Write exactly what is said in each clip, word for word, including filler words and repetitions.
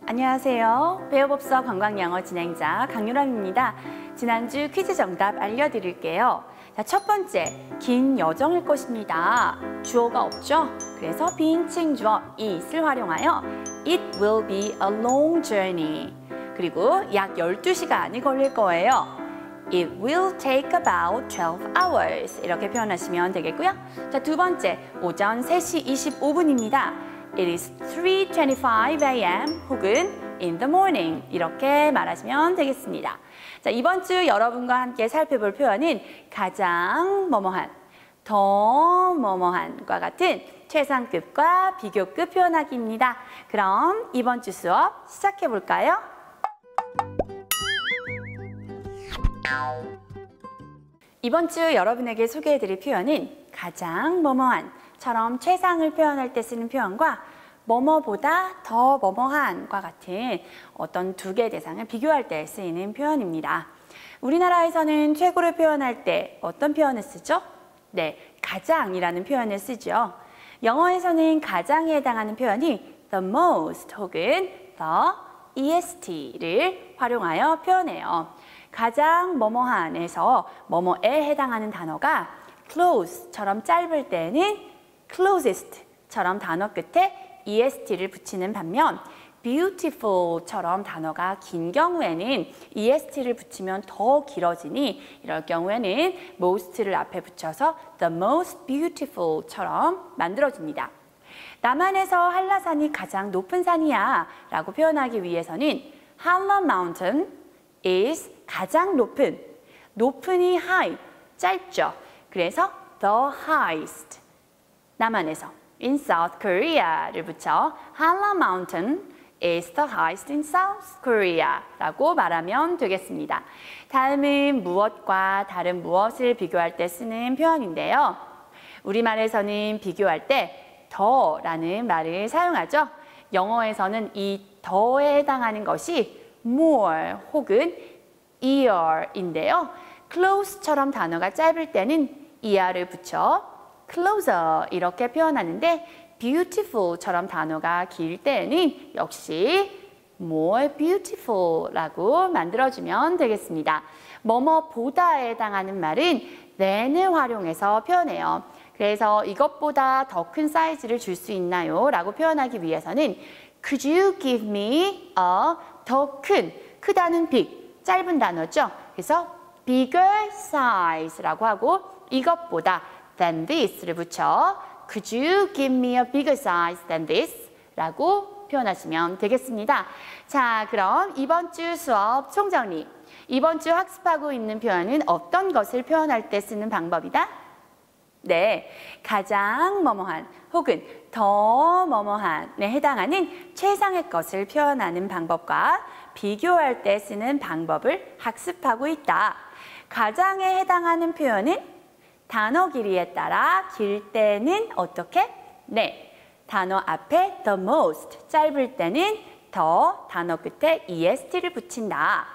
안녕하세요. 배워봅서 관광영어 진행자 강유람입니다. 지난주 퀴즈 정답 알려드릴게요. 자, 첫 번째, 긴 여정일 것입니다. 주어가 없죠? 그래서 비인칭 주어 it을 활용하여 It will be a long journey. 그리고 약 열두 시간이 걸릴 거예요. It will take about twelve hours. 이렇게 표현하시면 되겠고요. 자, 두 번째, 오전 세 시 이십오 분입니다. It is three twenty-five a m 혹은 in the morning 이렇게 말하시면 되겠습니다. 자, 이번 주 여러분과 함께 살펴볼 표현은 가장 뭐뭐한, 더 뭐뭐한과 같은 최상급과 비교급 표현하기입니다. 그럼 이번 주 수업 시작해 볼까요? 이번 주 여러분에게 소개해 드릴 표현은 가장 뭐뭐한처럼 최상을 표현할 때 쓰는 표현과 뭐뭐보다 더 뭐뭐한과 같은 어떤 두 개의 대상을 비교할 때 쓰이는 표현입니다. 우리나라에서는 최고를 표현할 때 어떤 표현을 쓰죠? 네, 가장이라는 표현을 쓰죠. 영어에서는 가장에 해당하는 표현이 the most 혹은 the est를 활용하여 표현해요. 가장 뭐뭐한에서 뭐뭐에 해당하는 단어가 close처럼 짧을 때는 closest처럼 단어 끝에 est를 붙이는 반면 beautiful처럼 단어가 긴 경우에는 est를 붙이면 더 길어지니 이럴 경우에는 most를 앞에 붙여서 the most beautiful처럼 만들어집니다. 남한에서 한라산이 가장 높은 산이야 라고 표현하기 위해서는 한라 Mountain is 가장 높은, 높은이 high, 짧죠. 그래서 the highest, 남한에서 in South Korea를 붙여 한라 Mountain is the highest in South Korea 라고 말하면 되겠습니다. 다음은 무엇과 다른 무엇을 비교할 때 쓰는 표현인데요. 우리말에서는 비교할 때 더라는 말을 사용하죠. 영어에서는 이 더에 해당하는 것이 more 혹은 ear인데요. close처럼 단어가 짧을 때는 er를 붙여 closer 이렇게 표현하는데 beautiful처럼 단어가 길 때는 역시 more beautiful라고 만들어주면 되겠습니다. 뭐뭐보다에 해당하는 말은 than을 활용해서 표현해요. 그래서 이것보다 더 큰 사이즈를 줄 수 있나요? 라고 표현하기 위해서는 Could you give me a 더 큰, 크다는 big, 짧은 단어죠. 그래서 bigger size라고 하고 이것보다 than this를 붙여 Could you give me a bigger size than this? 라고 표현하시면 되겠습니다. 자, 그럼 이번 주 수업 총정리. 이번 주 학습하고 있는 표현은 어떤 것을 표현할 때 쓰는 방법이다? 네, 가장 뭐뭐한 혹은 더 뭐뭐한에 해당하는 최상의 것을 표현하는 방법과 비교할 때 쓰는 방법을 학습하고 있다. 가장에 해당하는 표현은 단어 길이에 따라 길 때는 어떻게? 네, 단어 앞에 the most, 짧을 때는 더, 단어 끝에 est를 붙인다.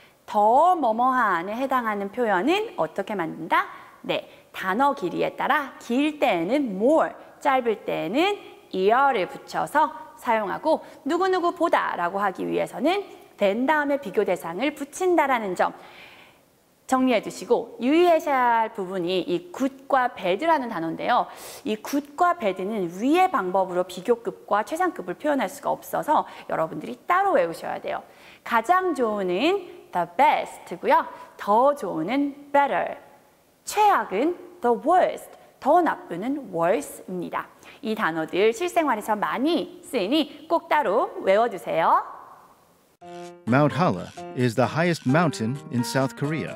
더 뭐뭐한에 해당하는 표현은 어떻게 만든다? 네, 단어 길이에 따라 길 때는 more, 짧을 때는 er를 붙여서 사용하고 누구누구 보다 라고 하기 위해서는 than 다음에 비교 대상을 붙인다라는 점 정리해 두시고 유의하셔야 할 부분이 이 good과 bad라는 단어인데요. 이 good과 bad는 위의 방법으로 비교급과 최상급을 표현할 수가 없어서 여러분들이 따로 외우셔야 돼요. 가장 좋은은 the best고요. 더 좋은은 better. 최악은 the worst, 더 나쁘는 worse입니다. 이 단어들 실생활에서 많이 쓰이니 꼭 따로 외워두세요. Mount Halla is the highest mountain in South Korea.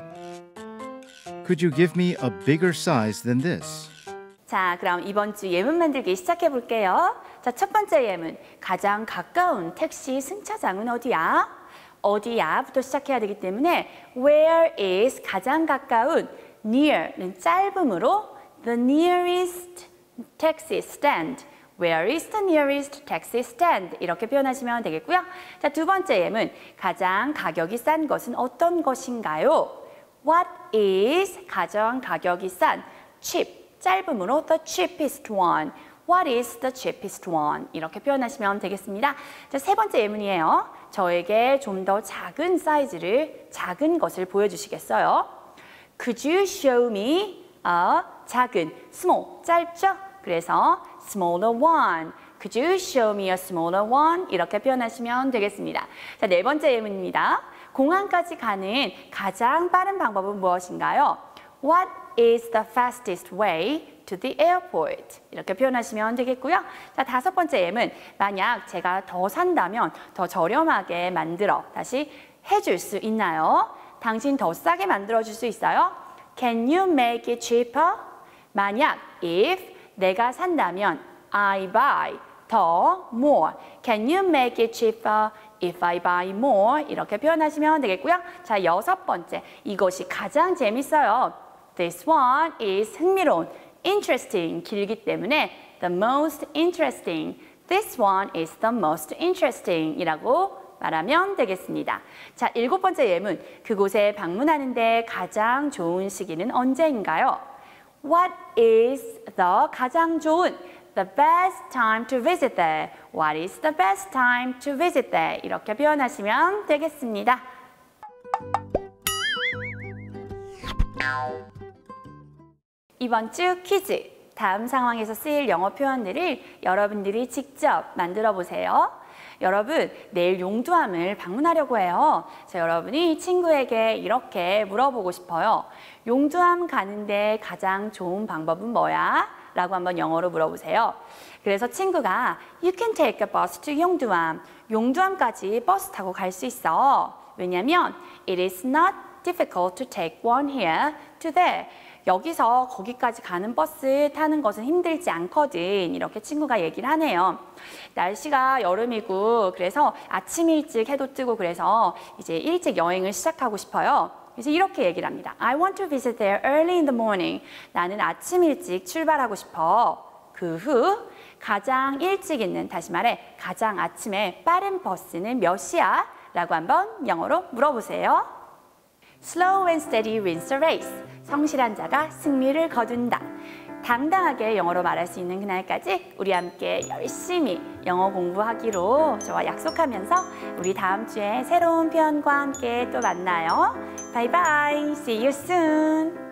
Could you give me a bigger size than this? 자, 그럼 이번 주 예문 만들기 시작해 볼게요. 자, 첫 번째 예문. 가장 가까운 택시 승차장은 어디야? 어디야? 부터 시작해야 되기 때문에 where is 가장 가까운 near는 짧음으로 the nearest taxi stand. Where is the nearest taxi stand? 이렇게 표현하시면 되겠고요. 자, 두 번째 예문. 가장 가격이 싼 것은 어떤 것인가요? What is 가장 가격이 싼 cheap 짧음으로 the cheapest one. What is the cheapest one? 이렇게 표현하시면 되겠습니다. 자, 세 번째 예문이에요. 저에게 좀 더 작은 사이즈를, 작은 것을 보여주시겠어요? Could you show me a 작은, small, 짧죠? 그래서 smaller one. Could you show me a smaller one? 이렇게 표현하시면 되겠습니다. 자, 네 번째 예문입니다. 공항까지 가는 가장 빠른 방법은 무엇인가요? What is the fastest way to the airport? 이렇게 표현하시면 되겠고요. 자, 다섯 번째 예문. 만약 제가 더 산다면 더 저렴하게 만들어 다시 해줄 수 있나요? 당신 더 싸게 만들어줄 수 있어요? Can you make it cheaper? 만약, if 내가 산다면 I buy 더 more. Can you make it cheaper if I buy more? 이렇게 표현하시면 되겠고요. 자, 여섯 번째. 이것이 가장 재밌어요. This one is 흥미로운, interesting, 길기 때문에 the most interesting. This one is the most interesting 이라고 말하면 되겠습니다. 자, 일곱 번째 예문. 그곳에 방문하는데 가장 좋은 시기는 언제인가요? What is the 가장 좋은, the best time to visit there? What is the best time to visit there? 이렇게 표현하시면 되겠습니다. 이번 주 퀴즈. 다음 상황에서 쓰일 영어 표현들을 여러분들이 직접 만들어 보세요. 여러분, 내일 용두암을 방문하려고 해요. 자, 여러분이 친구에게 이렇게 물어보고 싶어요. 용두암 가는데 가장 좋은 방법은 뭐야? 라고 한번 영어로 물어보세요. 그래서 친구가 You can take a bus to 용두암. 용두암까지 버스 타고 갈 수 있어. 왜냐면 It is not difficult to take one here to there. 여기서 거기까지 가는 버스 타는 것은 힘들지 않거든. 이렇게 친구가 얘기를 하네요. 날씨가 여름이고 그래서 아침 일찍 해도 뜨고 그래서 이제 일찍 여행을 시작하고 싶어요. 그래서 이렇게 얘기를 합니다. I want to visit there early in the morning. 나는 아침 일찍 출발하고 싶어. 그 후 가장 일찍 있는, 다시 말해 가장 아침에 빠른 버스는 몇 시야? 라고 한번 영어로 물어보세요. Slow and steady wins the race. 성실한 자가 승리를 거둔다. 당당하게 영어로 말할 수 있는 그날까지 우리 함께 열심히 영어 공부하기로 저와 약속하면서 우리 다음 주에 새로운 표현과 함께 또 만나요. 바이바이. See you soon.